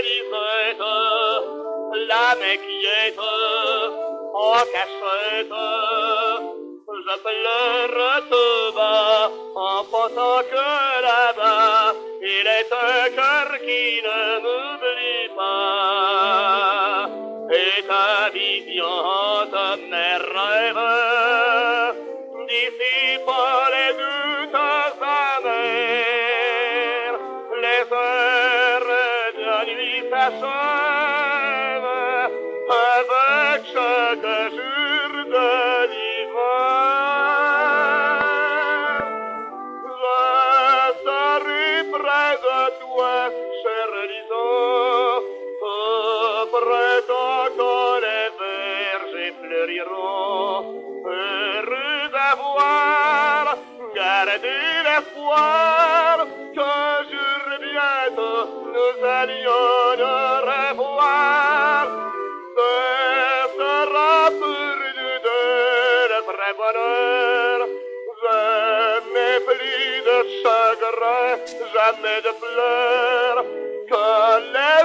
grisette, la m'inquiète, en cachette. Je pleure tout bas, en pensant que là-bas, il est un cœur qui ne m'oublie pas. Et ta vision de mes rêves dissipe les doutes amers. Les heures de nuit s'achèvent avec chaque jour de l'hiver. Je serai près de toi, cher Lison, auprès quand les vergers fleuriront. Heureux d'avoir gardé l'espoir qu'un jour bientôt nous allions nous revoir. Ce sera pour nous deux le vrai bonheur. Je n'ai plus de chagrin, jamais de pleurs, que les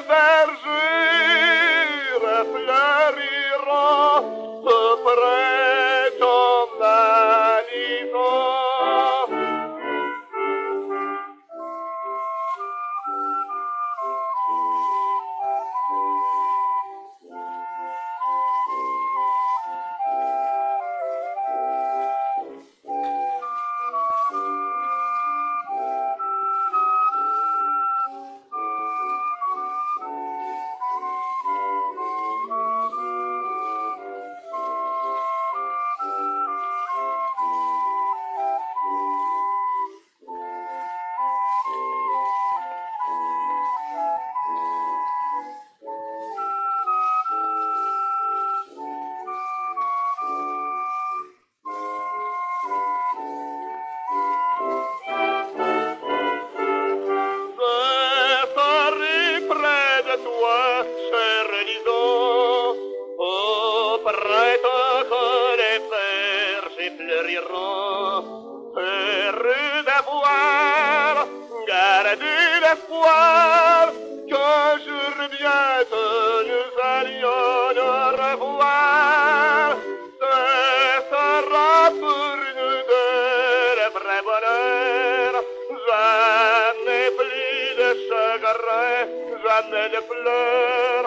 vergers fleuriront auprès de ma maison. Cher Lison, auprès que les vergers fleuriront. Heureux d'avoir gardé l'espoir qu'un jour bientôt nous allions nous revoir. Ce sera pour nous deux le vrai bonheur. Jamais plus de chagrin, jamais de pleurs.